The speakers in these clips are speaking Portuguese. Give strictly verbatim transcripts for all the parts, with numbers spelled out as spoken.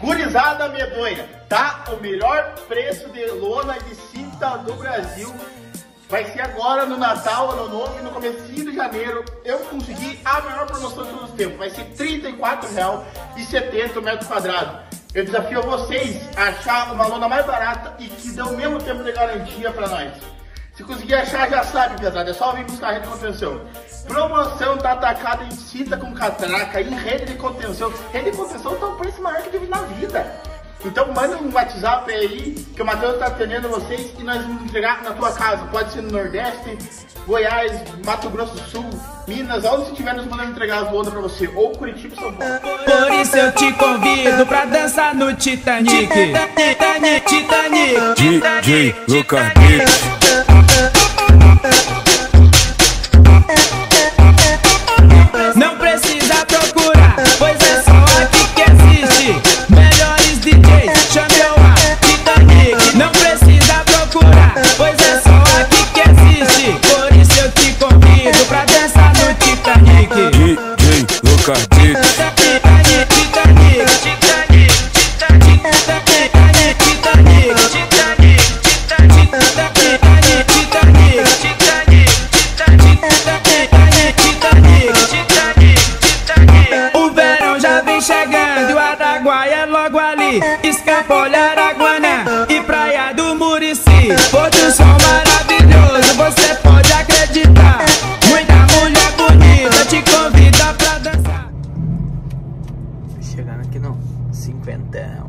Gurizada medonha, tá? O melhor preço de lona de cinta do Brasil. Vai ser agora no Natal, Ano Novo e no comecinho de janeiro. Eu consegui a melhor promoção de todos os tempos. Vai ser trinta e quatro reais e setenta centavos o metro quadrado. Eu desafio vocês a achar uma lona mais barata e que dê o mesmo tempo de garantia pra nós. Se conseguir achar, já sabe, pesado. É só vir buscar a rede de contenção. Promoção tá atacada em cinta com catraca, em rede de contenção. Rede de contenção tá um preço maior que eu tive na vida. Então manda um WhatsApp aí, que o Matheus tá atendendo vocês e nós vamos entregar na tua casa. Pode ser no Nordeste, Goiás, Mato Grosso do Sul, Minas, onde você estiver, nós mandamos entregar as lonas pra você. Ou Curitiba, São Paulo. Por isso eu te convido pra dançar no Titanic. Titanic, Titanic, D J Lucas Beats. Não precisa procurar, pois é só aqui que existe. Melhores D Js, chame eu a Titanic. Não precisa procurar, pois é só aqui que existe. Por isso eu te convido pra dançar no Titanic. D J Lucas Beats. Titanic, Titanic, Titanic, Titanic, Titanic, Titanic, Titanic, Titanic, Titanic, Titanic. O verão já vem chegando e o Araguaia é logo ali. Escapolha, Araguana e Praia do Murici. Pôr do sol maravilhoso, você pode acreditar. Muita mulher bonita te convida pra dançar. Chegando aqui no cinquentão.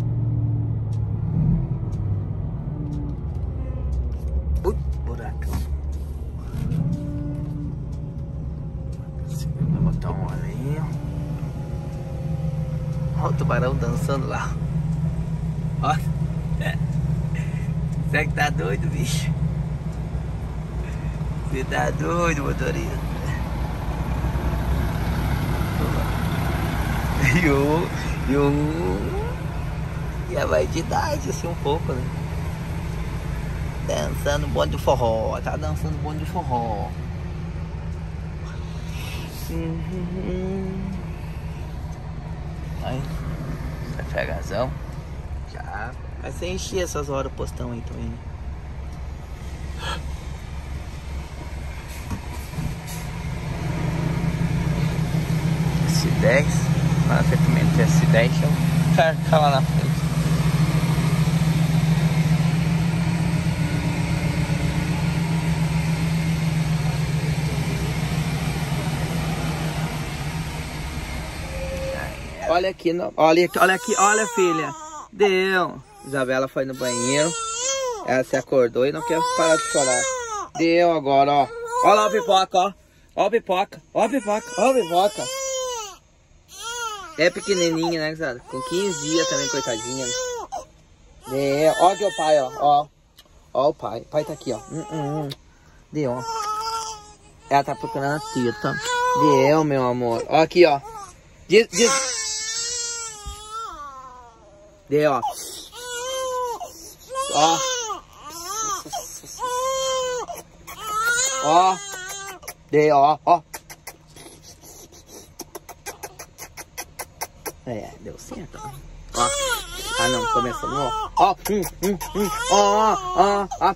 Ui, buracão. Vai botar um olhinho. Olha o tubarão dançando lá. Ó. Será que tá doido, bicho? Você tá doido, motorista? E o... E o... E a vaidade, assim, um pouco, né? Dançando bonde de forró. Tá dançando bonde de forró. Uhum. Aí, cafezão. Já. Vai ser encher essas horas o postão aí também. S dez. Lá no S dez. Deixa eu carregar lá na frente. Olha aqui, no, olha aqui, olha aqui, olha filha. Deu. Isabela foi no banheiro. Ela se acordou e não quer parar de chorar. Deu agora, ó. Olha lá o pipoca, ó. Ó o pipoca, ó o pipoca, ó o pipoca. É pequenininha, né, Isabela? Com quinze dias também, coitadinha. Deu. Ó aqui o pai, ó. Ó, ó o pai. O pai tá aqui, ó. Hum, hum, hum. Deu, ó. Ela tá procurando a tita. Deu, meu amor. Ó aqui, ó. Diz, diz. Deu, ó. Ó. Ó. Deu, ó. Ó. É, deu certo. Ó. Ah, não. Começou. Ó. Ó. Hum, hum, hum. Ó, ó, ó.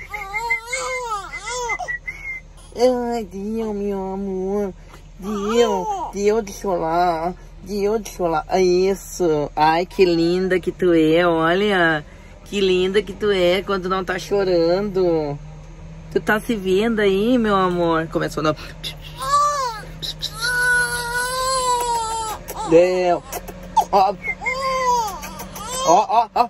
Ai, deu, meu amor. Deu. Deu de chorar. Deu de chorar. Isso. Ai, que linda que tu é. Olha. Que linda que tu é quando não tá chorando. Tu tá se vendo aí, meu amor. Começou não. Deu. Ó. Ó, ó, ó.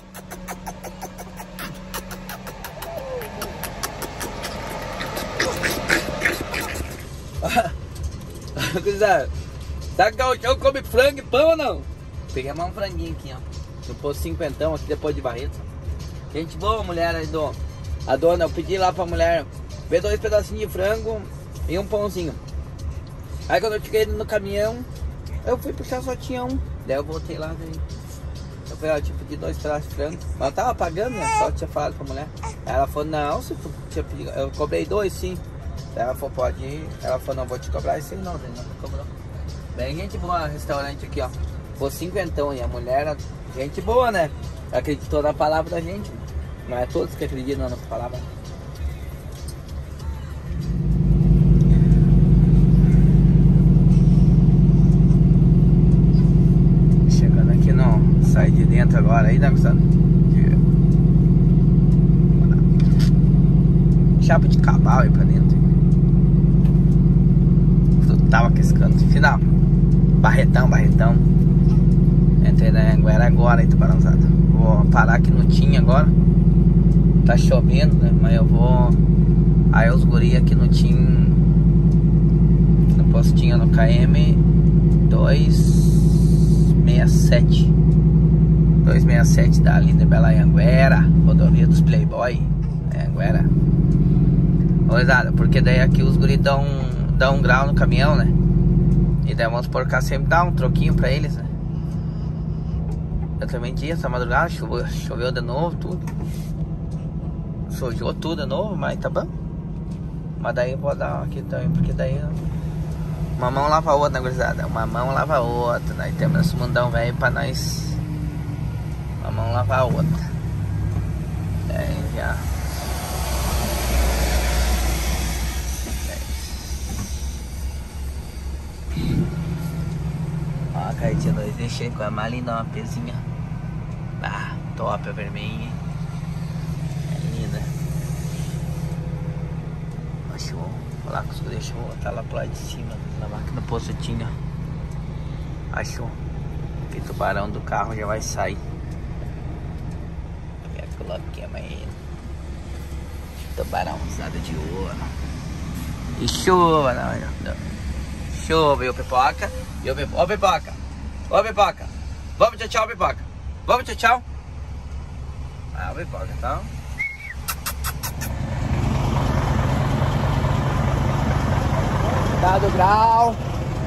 Sabe que o gauchão come frango e pão ou não? Peguei mais um franguinho aqui, ó. Eu pôs cinquentão aqui depois de Barreto. Gente boa, mulher aí do... A dona, eu pedi lá pra mulher ver dois pedacinhos de frango e um pãozinho. Aí quando eu cheguei no caminhão, eu fui puxar, só tinha um. Daí eu voltei lá, daí... Eu falei, ó, tipo, pedi dois pedaços de frango. Ela tava pagando, né? Só tinha falado pra mulher. Aí ela falou, não, se tu tinha pedido... Eu cobrei dois, sim. Daí ela falou, pode ir. Ela falou, não, vou te cobrar esse aí não, daí não me cobrou. Bem, gente boa, restaurante aqui, ó. Pô, cinquentão e a mulher, gente boa, né? Acreditou na palavra da gente. Não é todos que acreditam na palavra. Chegando aqui no sai de dentro agora aí, né, Gustavo? Chapa de cavalo aí pra dentro. Tudo tava aquecendo. Final. Barretão, Barretão. Entrei na Anguera agora aí, Tubarãozada. Vou parar aqui no Tim agora. Tá chovendo, né? Mas eu vou. Aí os guri aqui no Tim. No postinho no K M duzentos e sessenta e sete. duzentos e sessenta e sete da linda Bela Anguera. Rodovia dos Playboy. É Anguera. Olha, porque daí aqui os guri dão, dão um grau no caminhão, né? E daí vamos por cá sempre dar um troquinho pra eles, né? Eu também tinha essa madrugada, choveu, choveu de novo, tudo. Sujou tudo de novo, mas tá bom. Mas daí eu vou dar aqui também, porque daí uma mão lava a outra, né, gurizada? Uma mão lava a outra. Daí temos esse mundão velho pra nós. Uma mão lava a outra. Daí já. Ó, a cartinha dois deixei com a malinha, uma pezinha. Ah, top, a vermelha. É linda. Achou. Vou lá com os guri, deixa eu botar lá pro lado de cima. Na máquina postinha. Achou. O tubarão do carro já vai sair. Já coloquei a manhã. Tubarão usado de ouro. E chuva, não, não. Chuva, e o Pipoca. E o Pipoca. Ô, Pipoca. Ô, Pipoca. Vamos, tchau, tchau, Pipoca. Vamos, tchau, tchau. Ah, o Pipoca, então. Tá do grau.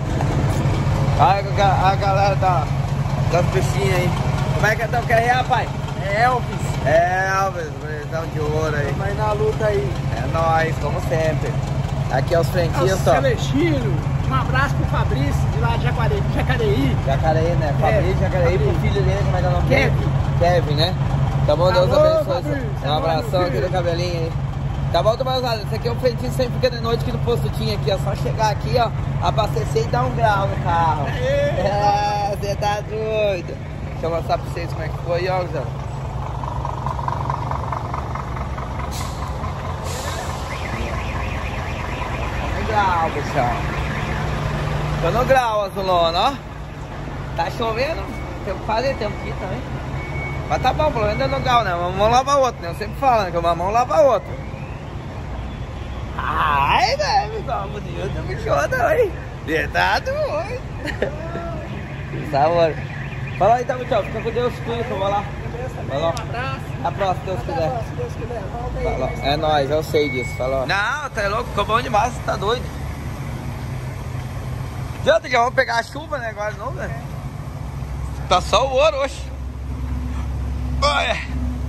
Olha a, a galera da, das peixinhas aí. Como é que estão querendo, rapaz? É Elvis. É, Elvis, estão de ouro aí. Vai na luta aí. É nóis, como sempre. Aqui é os franquistas, ó. Celestino. Um abraço pro Fabrício, de lá de Jacareí. Jacareí, Jacareí, né? Fabrício, Jacareí, pro filho dele, como é que é o nome dele? Kevin. Kevin, né? Tá bom, Deus Alô, abençoe. Fabrício. Um abração aqui do cabelinho aí. Tá bom, Tubarãozada? Esse aqui é um frentista sempre fica de noite aqui no posto tinha aqui, ó. Só chegar aqui, ó, abastecer e dar um grau no carro. É, você tá doido. Deixa eu mostrar pra vocês como é que foi, ó, Zé. No grau, pessoal. Tô no grau, Azulona, ó. Tá chovendo, tem que fazer tempo aqui também. Mas tá bom, pelo menos é no grau, né? Uma mão lava a outra, né? Eu sempre falo, né? Que uma mão lava a outra. Ai, né, pessoal? Bonito, bichona, oi. Verdade, oi. Que sabor. Fala aí, tá, tchau. Fica com Deus, cuida, eu vou lá. Vai lá. Um abraço. Até a próxima, se Deus quiser. Se Deus quiser, volta aí. Falou. É nóis, eu sei disso. Falou. Não, tá louco, ficou bom demais, você tá doido. Já, já vamos pegar a chuva, né? Agora não, velho. Tá só o ouro hoje. Olha.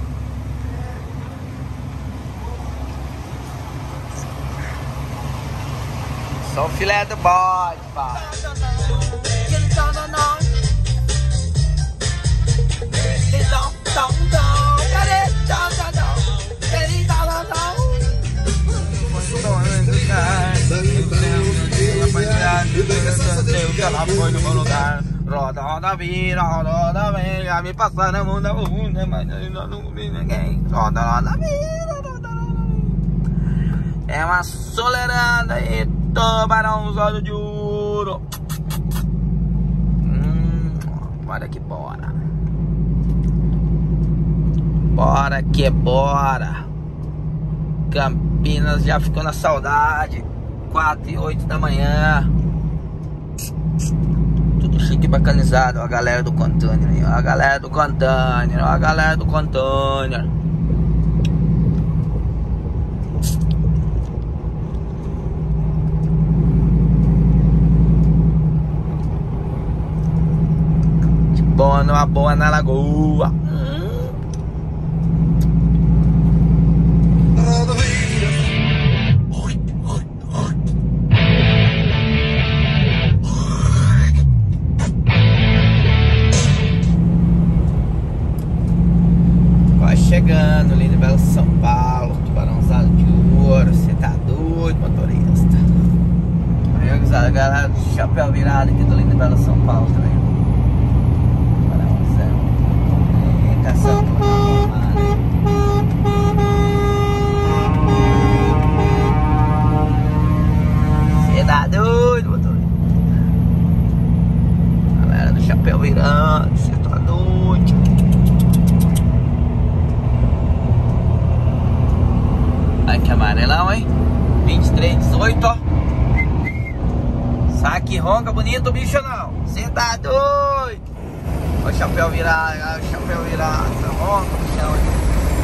Só o filé do bode, pá. Ela foi no meu lugar. Roda, roda, vira, roda, roda, vem. Me passar na mão da bunda, mas não vi ninguém. Roda, roda, vira, roda, roda. É uma solerada e tubarãozada de ouro. Hum, bora que bora. Bora que bora. Campinas já ficou na saudade. Quatro e oito da manhã. Tudo chique e bacanizado. Ó a galera do container aí. Ó a galera do container. Ó a galera do container. De boa numa boa na lagoa. chegando, lindo e belo São Paulo, tubarãozado de ouro, cê tá doido, motorista. Aí, gurizada, galera do chapéu virado aqui do lindo e belo São Paulo também. Tubarãozão. E caçando uma né? Cê tá doido, motorista. Galera do chapéu virado, cê tá doido. Aqui amarelão, hein? vinte e três, dezoito, ó. Saque ronca bonito, bicho não. Cê tá doido. Olha o chapéu virado, olha o chapéu virado. Ronca, bichão, hein?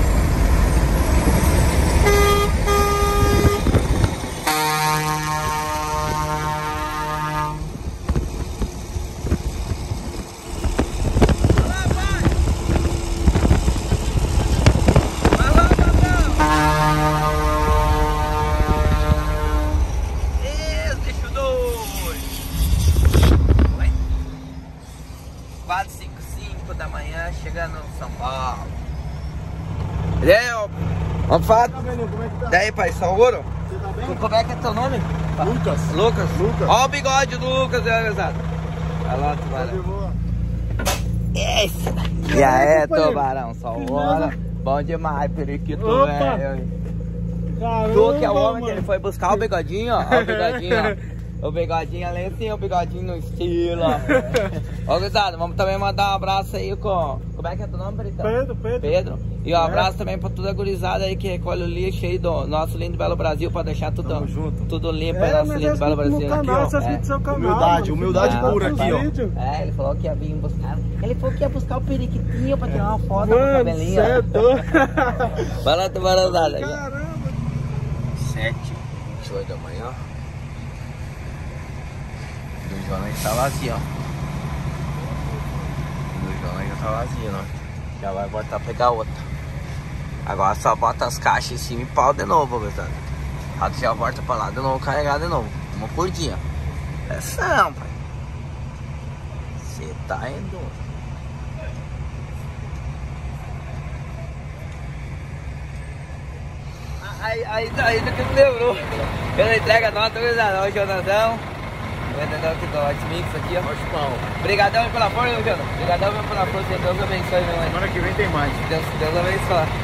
quatro e cinquenta e cinco da manhã, chegando no São Paulo. E aí, ó, vamos falar? Tá vendo? Como é que tá? Daí, pai, só ouro? Você tá bem? Como é que é teu nome? Lucas. Lucas? Lucas. Ó o bigode do Lucas, organizado. Olha lá, tubarão. Esse daqui. E aí, tubarão, só ouro. Bom demais, periquito, velho. Tu que é o homem que ele foi buscar o bigodinho, ó. Ó o bigodinho, ó. O bigodinho ali assim, o bigodinho no estilo, ó. Ô, gurizada, vamos também mandar um abraço aí com... Como é que é teu nome, Peritão? Pedro, Pedro. Pedro. E um abraço também pra toda a gurizada aí que recolhe o lixo aí do nosso lindo e belo Brasil, pra deixar tudo, tudo limpo aí, nosso lindo e belo Brasil. Canal, aqui, ó. é. Seu canal, Humildade, mano. humildade Ah, pura aqui, ó. É, ele falou que ia vir buscar. Ele falou que ia buscar o periquitinho pra tirar uma foto Mano, com o cabelinho. cê é doido. Vai lá, tubarãozada. Caramba. sete e vinte e oito da manhã. O João já tá vazio, ó. O João já tá vazio, ó. Já vai botar pegar outra. Agora só bota as caixas em cima e pau de novo, pessoal. Rato já volta pra lá de novo, carregar de novo. Uma por dia. Pressão, pai. Você tá indo. Aí, aí, aí do que me lembrou. Pela entrega nota, o Jonathan. Vendedor aqui do Hot Mix aqui, ó. Obrigadão pela força, Jonathan. Obrigadão pela força. Deus abençoe, meu mãe. Semana que vem tem mais. Deus, Deus abençoe.